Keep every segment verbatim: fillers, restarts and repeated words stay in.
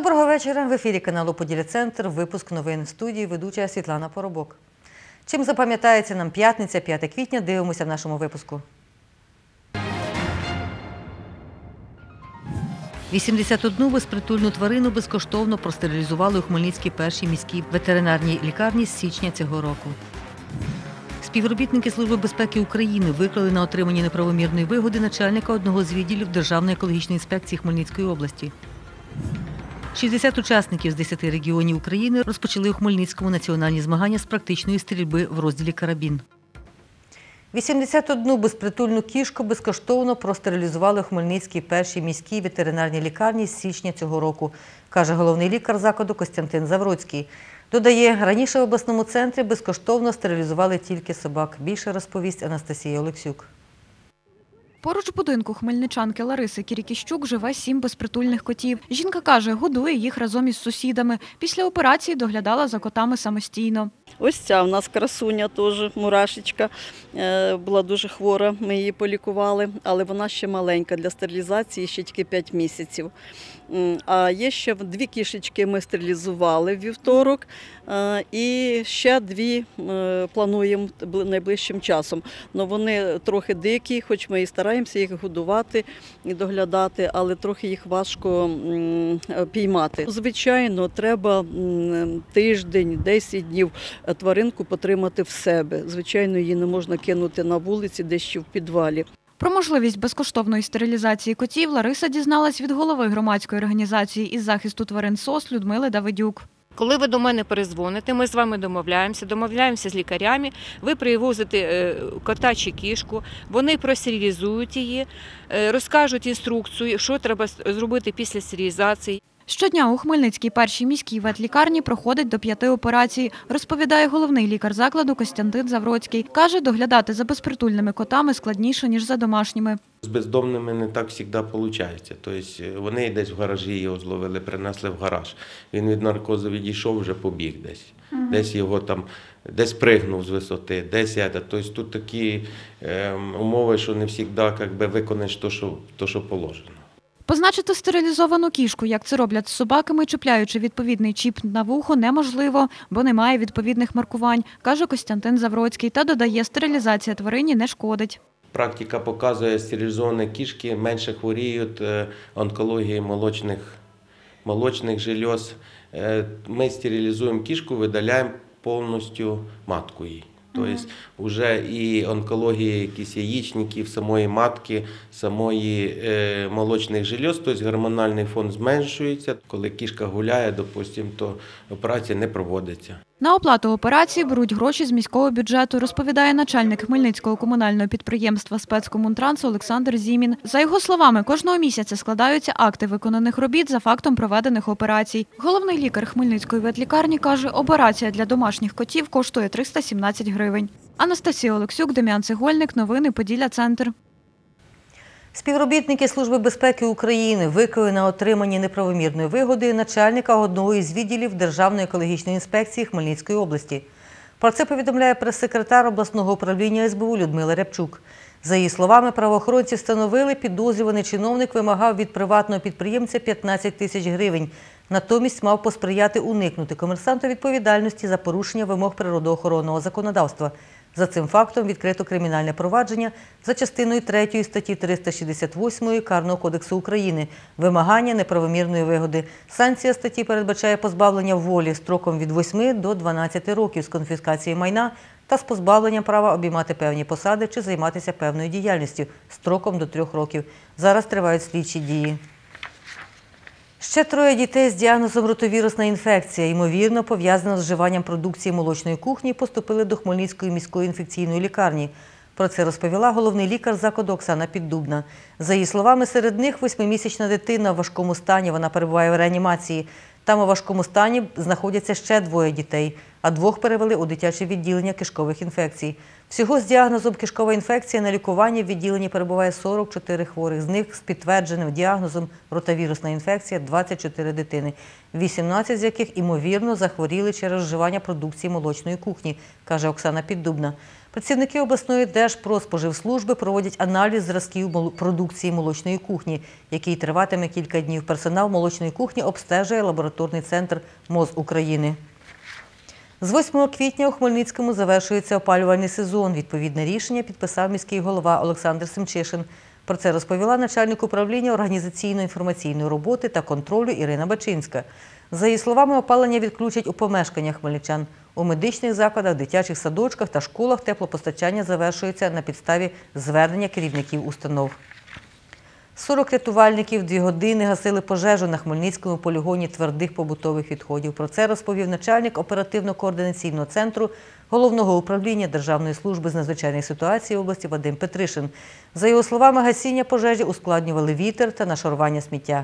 Доброго вечора. В ефірі каналу «Поділля-Центр». Випуск новин в студії, ведуча Світлана Поробок. Чим запам'ятається нам п'ятниця, п'яте квітня, дивимося в нашому випуску. вісімдесят одну безпритульну тварину безкоштовно простерилізували у Хмельницькій першій міській ветеринарній лікарні з січня цього року. Співробітники Служби безпеки України викрили на отриманні неправомірної вигоди начальника одного з відділів Державної екологічної інспекції Хмельницької області. шістдесят учасників з десяти регіонів України розпочали у Хмельницькому національні змагання з практичної стрільби в розділі «Карабін». вісімдесят одну безпритульну кішку безкоштовно простерилізували у Хмельницькій першій міській ветеринарній лікарні з січня цього року, каже головний лікар закладу Костянтин Завроцький. Додає, раніше в обласному центрі безкоштовно стерилізували тільки собак. Більше розповість Анастасія Олексюк. Поруч будинку хмельничанки Лариси Кірікіщук живе сім безпритульних котів. Жінка каже, годує їх разом із сусідами. Після операції доглядала за котами самостійно. Ось ця у нас красуня теж, мурашечка, була дуже хвора, ми її полікували, але вона ще маленька, для стерилізації ще тільки п'ять місяців. А є ще дві кішечки ми стерилізували в вівторок і ще дві плануємо найближчим часом. Но вони трохи дикі, хоч ми і стараємося їх годувати і доглядати, але трохи їх важко піймати. Звичайно, треба тиждень, десять днів тваринку потримати в себе. Звичайно, її не можна кинути на вулиці, десь ще в підвалі. Про можливість безкоштовної стерилізації котів Лариса дізналась від голови громадської організації із захисту тварин СОС Людмили Давидюк. Коли ви до мене перезвоните, ми з вами домовляємося, домовляємося з лікарями, ви привозите кота чи кішку, вони простерилізують її, розкажуть інструкцію, що треба зробити після стерилізації. Щодня у Хмельницькій першій міській ветлікарні проходить до п'яти операцій, розповідає головний лікар закладу Костянтин Завроцький. Каже, доглядати за безпритульними котами складніше, ніж за домашніми. З бездомними не так завжди виходить. Тобто вони десь в гаражі його зловили, принесли в гараж. Він від наркозу відійшов, вже побіг десь. Угу. Десь його там, десь пригнув з висоти, десь я. Тобто тут такі е, умови, що не завжди якби, виконаєш те, що, те, що положено. Позначити стерилізовану кішку, як це роблять з собаками, чіпляючи відповідний чіп на вухо, неможливо, бо немає відповідних маркувань, каже Костянтин Завроцький, та додає, стерилізація тварині не шкодить. Практика показує, стерилізовані кішки менше хворіють онкологією молочних, молочних желез. Ми стерилізуємо кішку, видаляємо повністю матку її. Тобто вже і онкологія якісь яєчників, самої матки, самої е, молочних желез, тобто гормональний фон зменшується. Коли кішка гуляє, допустимо, то операція не проводиться. На оплату операції беруть гроші з міського бюджету, розповідає начальник Хмельницького комунального підприємства «Спецкомунтранс» Олександр Зімін. За його словами, кожного місяця складаються акти виконаних робіт за фактом проведених операцій. Головний лікар Хмельницької ветлікарні каже, операція для домашніх котів коштує триста сімнадцять гривень. Анастасія Олексюк, Дем'ян Цегольник, новини «Поділля-Центр». Співробітники Служби безпеки України викрили на отриманні неправомірної вигоди начальника одного із відділів Державної екологічної інспекції Хмельницької області. Про це повідомляє прес-секретар обласного управління ес бе у Людмила Рябчук. За її словами, правоохоронці встановили, підозрюваний чиновник вимагав від приватного підприємця п'ятнадцять тисяч гривень. Натомість мав посприяти уникнути комерсанту відповідальності за порушення вимог природоохоронного законодавства. За цим фактом відкрито кримінальне провадження за частиною третьої статті триста шістдесят восьмої Карного кодексу України «Вимагання неправомірної вигоди». Санкція статті передбачає позбавлення волі строком від восьми до дванадцяти років з конфіскації майна та з позбавленням права обіймати певні посади чи займатися певною діяльністю строком до трьох років. Зараз тривають слідчі дії. Ще троє дітей з діагнозом ротовірусна інфекція, ймовірно, пов'язана з вживанням продукції молочної кухні, поступили до Хмельницької міської інфекційної лікарні. Про це розповіла головний лікар закладу Оксана Піддубна. За її словами, серед них восьмимісячна дитина в важкому стані, вона перебуває в реанімації. Там у важкому стані знаходяться ще двоє дітей. а двох перевели у дитяче відділення кишкових інфекцій. Всього з діагнозом кишкова інфекція на лікуванні в відділенні перебуває сорок чотири хворих. З них з підтвердженим діагнозом ротавірусна інфекція – двадцять чотири дитини, вісімнадцять з яких, імовірно, захворіли через вживання продукції молочної кухні, каже Оксана Піддубна. Працівники обласної Держпродспоживслужби проводять аналіз зразків продукції молочної кухні, який триватиме кілька днів. Персонал молочної кухні обстежує лабораторний центр МОЗ України. З восьмого квітня у Хмельницькому завершується опалювальний сезон. Відповідне рішення підписав міський голова Олександр Семчишин. Про це розповіла начальник управління організаційно-інформаційної роботи та контролю Ірина Бачинська. За її словами, опалення відключать у помешканнях хмельничан. У медичних закладах, дитячих садочках та школах теплопостачання завершується на підставі звернення керівників установ. сорок рятувальників дві години гасили пожежу на Хмельницькому полігоні твердих побутових відходів. Про це розповів начальник оперативно-координаційного центру Головного управління Державної служби з надзвичайних ситуацій області Вадим Петришин. За його словами, гасіння пожежі ускладнювали вітер та нашарування сміття.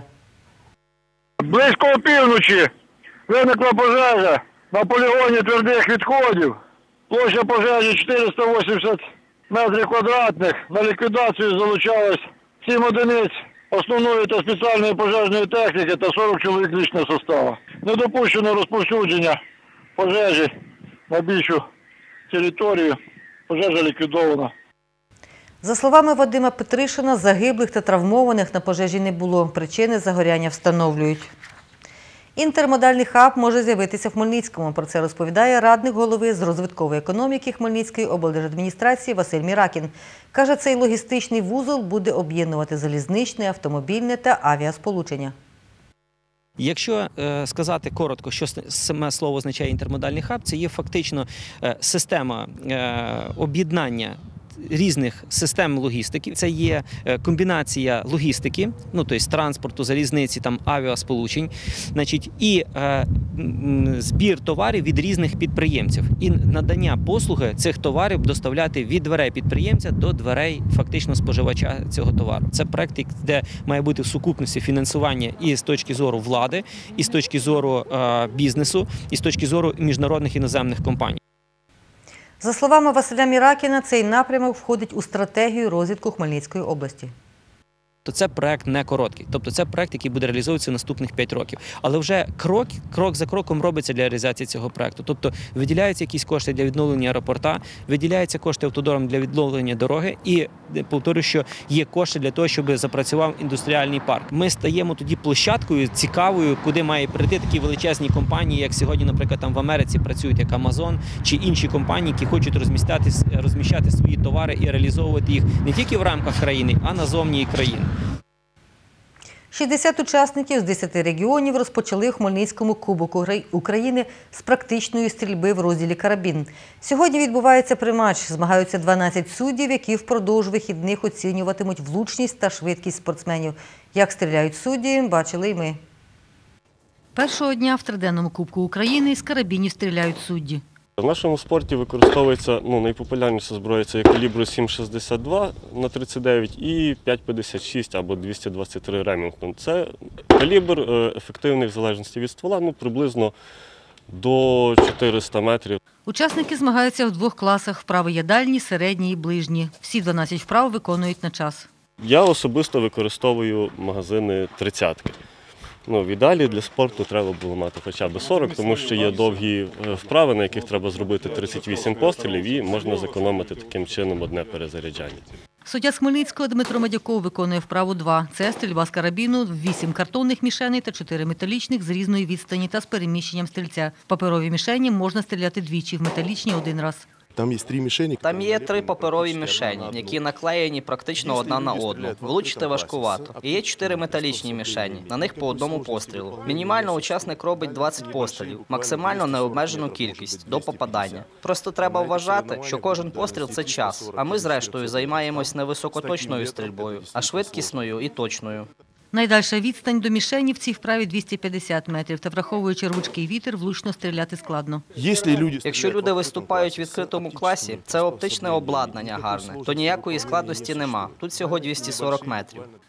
Близько опівночі виникла пожежа на полігоні твердих відходів. Площа пожежі чотириста вісімдесят метрів квадратних. На ліквідацію залучалось сім одиниць основної та спеціальної пожежної техніки та сорок чоловік лічного составу. Не допущено розповсюдження пожежі на більшу територію. Пожежа ліквідована. За словами Вадима Петришина, загиблих та травмованих на пожежі не було. Причини загоряння встановлюють. Інтермодальний хаб може з'явитися в Хмельницькому. Про це розповідає радник голови з розвиткової економіки Хмельницької облдержадміністрації Василь Міракін. Каже, цей логістичний вузол буде об'єднувати залізничне, автомобільне та авіасполучення. Якщо е, сказати коротко, що саме слово означає інтермодальний хаб, це є фактично е, система е, об'єднання різних систем логістики. Це є комбінація логістики, ну тобто транспорту, залізниці, там авіасполучень, значить, і е, збір товарів від різних підприємців і надання послуги цих товарів доставляти від дверей підприємця до дверей фактично споживача цього товару. Це проект, де має бути в сукупності фінансування і з точки зору влади, і з точки зору е, бізнесу, і з точки зору міжнародних іноземних компаній. За словами Василя Міракіна, цей напрямок входить у стратегію розвитку Хмельницької області. То це проект не короткий, тобто це проект, який буде реалізовуватися наступних п'ять років. Але вже крок, крок за кроком робиться для реалізації цього проекту. Тобто виділяються якісь кошти для відновлення аеропорта, виділяються кошти автодором для відновлення дороги і, повторюю, що є кошти для того, щоб запрацював індустріальний парк. Ми стаємо тоді площадкою цікавою, куди має прийти такі величезні компанії, як сьогодні, наприклад, там в Америці працюють, як Amazon, чи інші компанії, які хочуть розміщати, розміщати свої товари і реалізовувати їх не тільки в рамках країни, а назовні країни. шістдесят учасників з десяти регіонів розпочали у Хмельницькому Кубок України з практичної стрільби в розділі «Карабін». Сьогодні відбувається приматч. Змагаються дванадцять суддів, які впродовж вихідних оцінюватимуть влучність та швидкість спортсменів. Як стріляють судді, бачили й ми. Першого дня в триденному Кубку України з карабінів стріляють судді. В нашому спорті використовується ну, найпопулярніша зброя – це калібру сім шістдесят два на тридцять дев'ять і п'ять п'ятдесят шість або двісті двадцять три Ремінгтон. Це калібр ефективний в залежності від ствола, ну, приблизно до чотириста метрів. Учасники змагаються в двох класах – вправи є дальні, середні і ближні. Всі дванадцять вправ виконують на час. Я особисто використовую магазини тридцятки. Ну, в ідеалі для спорту треба було мати хоча б сорок, тому що є довгі вправи, на яких треба зробити тридцять вісім пострілів, і можна зекономити таким чином одне перезаряджання. Суддя з Хмельницького Дмитро Медяков виконує вправу два. Це стрільба з карабіну, вісім картонних мішеней та чотири металічних з різної відстані та з переміщенням стрільця. В паперові мішені можна стріляти двічі, в металічні – один раз. Там є три мішені. Там є три паперові мішені, які наклеєні практично одна на одну. Влучити важкувато. І є чотири металічні мішені, на них по одному пострілу. Мінімально учасник робить двадцять пострілів, максимально необмежену кількість, до попадання. Просто треба вважати, що кожен постріл – це час, а ми зрештою займаємось не високоточною стрільбою, а швидкісною і точною. Найдальша відстань до мішені в цій вправі двісті п'ятдесят метрів, та враховуючи рвучкий вітер, влучно стріляти складно. Якщо люди виступають в відкритому класі, це оптичне обладнання гарне, то ніякої складності нема. Тут всього двісті сорок метрів.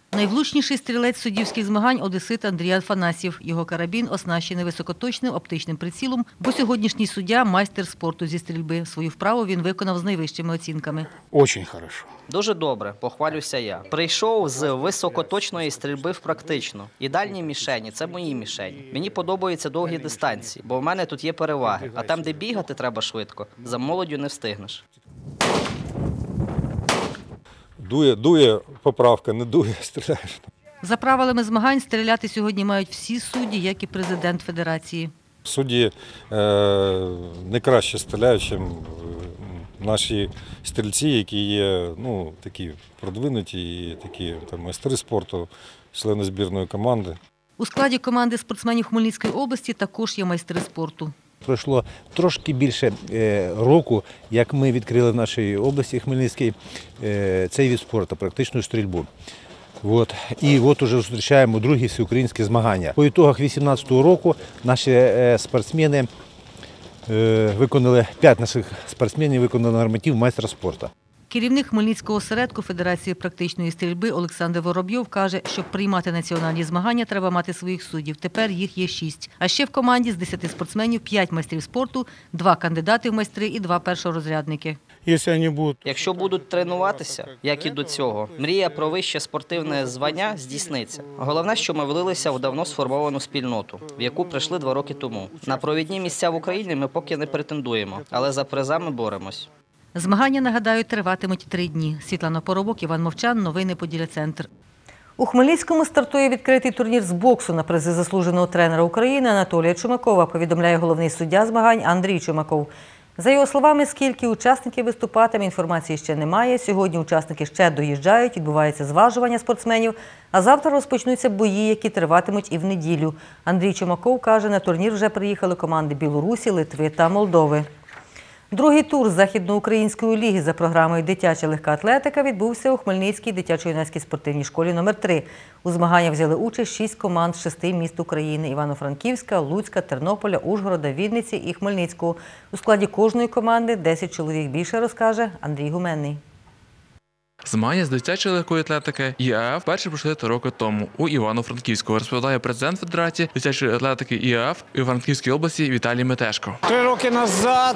Найвлучніший стрілець суддівських змагань – одесит Андрій Афанасьєв. Його карабін оснащений високоточним оптичним прицілом, бо сьогоднішній суддя – майстер спорту зі стрільби. Свою вправу він виконав з найвищими оцінками. Очень хорошо. Дуже добре, похвалюся я. Прийшов з високоточної стрільби в практичну. І дальні мішені – це мої мішені. Мені подобаються довгі дистанції, бо в мене тут є переваги. А там, де бігати треба швидко, за молоддю не встигнеш. Дує, дує поправка, не дує, стріляєш. За правилами змагань стріляти сьогодні мають всі судді, як і президент федерації. Судді е, не краще стріляють, ніж наші стрільці, які є ну, такі продвинуті і такі там, майстри спорту, члени збірної команди. У складі команди спортсменів Хмельницької області також є майстри спорту. Пройшло трошки більше року, як ми відкрили в нашій області Хмельницькій цей від спорту, практичну стрільбу. От. І от уже зустрічаємо другі всеукраїнські змагання. По ітогах дві тисячі вісімнадцятого року наші спортсмени виконали, п'ять наших спортсменів виконали норматив майстра спорту. Керівник Хмельницького осередку Федерації практичної стрільби Олександр Воробйов каже, щоб приймати національні змагання, треба мати своїх суддів. Тепер їх є шість. А ще в команді з десяти спортсменів п'ять майстрів спорту, два кандидати в майстри і два першорозрядники. Якщо будуть тренуватися, як і до цього, мрія про вище спортивне звання здійсниться. Головне, що ми влилися в давно сформовану спільноту, в яку прийшли два роки тому. На провідні місця в Україні ми поки не претендуємо, але за призами боремось. Змагання, нагадаю, триватимуть три дні. Світлана Поробок, Іван Мовчан, новини Поділля-Центр. У Хмельницькому стартує відкритий турнір з боксу на призи заслуженого тренера України Анатолія Чумакова, повідомляє головний суддя змагань Андрій Чумаков. За його словами, скільки учасників виступатиме, інформації ще немає. Сьогодні учасники ще доїжджають, відбувається зважування спортсменів, а завтра розпочнуться бої, які триватимуть і в неділю. Андрій Чумаков каже, на турнір вже приїхали команди Білорусі, Литви та Молдови. Другий тур Західноукраїнської ліги за програмою «Дитяча легка атлетика» відбувся у Хмельницькій дитячо-юнацькій спортивній школі номер три. У змаганнях взяли участь шість команд з шести міст України – Івано-Франківська, Луцька, Тернополя, Ужгорода, Вінниці і Хмельницького. У складі кожної команди десять чоловік. Більше розкаже Андрій Гуменний. Змагання з дитячої легкої атлетики І А Ф вперше пройшли три роки тому у Івано-Франківську, розповідає президент Федерації дитячої атлетики І А Ф у Івано-Франківській області Віталій Метешко. Три роки назад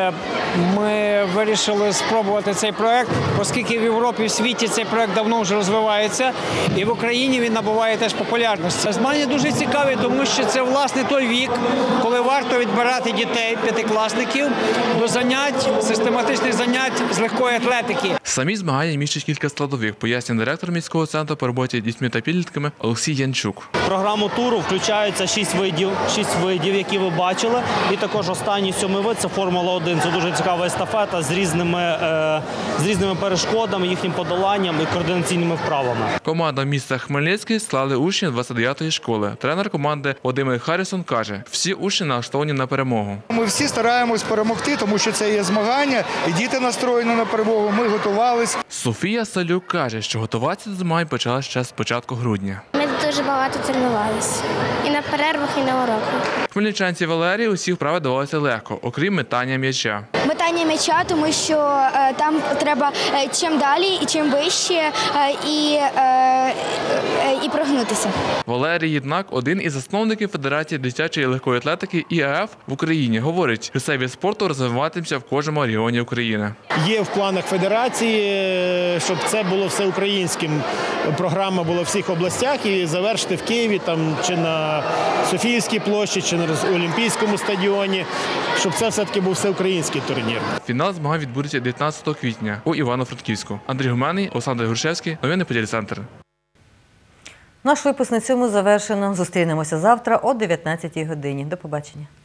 ми вирішили спробувати цей проект, оскільки в Європі, в світі цей проект давно вже розвивається, і в Україні він набуває теж популярності. Змагання дуже цікаві, тому що це, власне, той вік, коли варто відбирати дітей, п'ятикласників, до занять, систематичних занять з легкої атлетики. Самі змагання містять кілька складових, пояснює директор міського центру по роботі з дітьми та підлітками Олексій Янчук. В програму туру включаються шість видів, шість видів, які ви бачили. І також останній сьомий вид – це Формула один. Це дуже цікава естафета з різними, е, з різними перешкодами, їхнім подоланням і координаційними вправами. Команда міста Хмельницький склали учні двадцять дев'ятої школи. Тренер команди Володимир Харрісон каже, всі учні налаштовані на перемогу. Ми всі стараємось перемогти, тому що це є змагання, і діти настроєні на перемогу, ми готувалися. Софія Салюк каже, що готуватися до змагань почала ще з початку грудня. Ми дуже багато тренувалися. І на перервах, і на уроках. Хмельничанці Валерії усі вправи давалися легко, окрім метання м'яча. Метання м'яча, тому що е, там треба е, чим далі і чим вище е, і, е, е, і прогнутися. Валерій Єднак, один із засновників Федерації дитячої легкої атлетики І А Ф в Україні, говорить, що цей вид спорту розвиватиметься в кожному регіоні України. Є в планах Федерації, щоб це було всеукраїнським. Програма була в всіх областях і завершити в Києві, там, чи на Софіївській площі, чи на Олімпійському стадіоні, щоб це все-таки був всеукраїнський турнір. Фінал змагань відбудеться дев'ятнадцятого квітня у Івано-Франківську. Андрій Гуменний, Олександр Грушевський, новини Поділля-Центр. Наш випуск на цьому завершено. Зустрінемося завтра о дев'ятнадцятій годині. До побачення.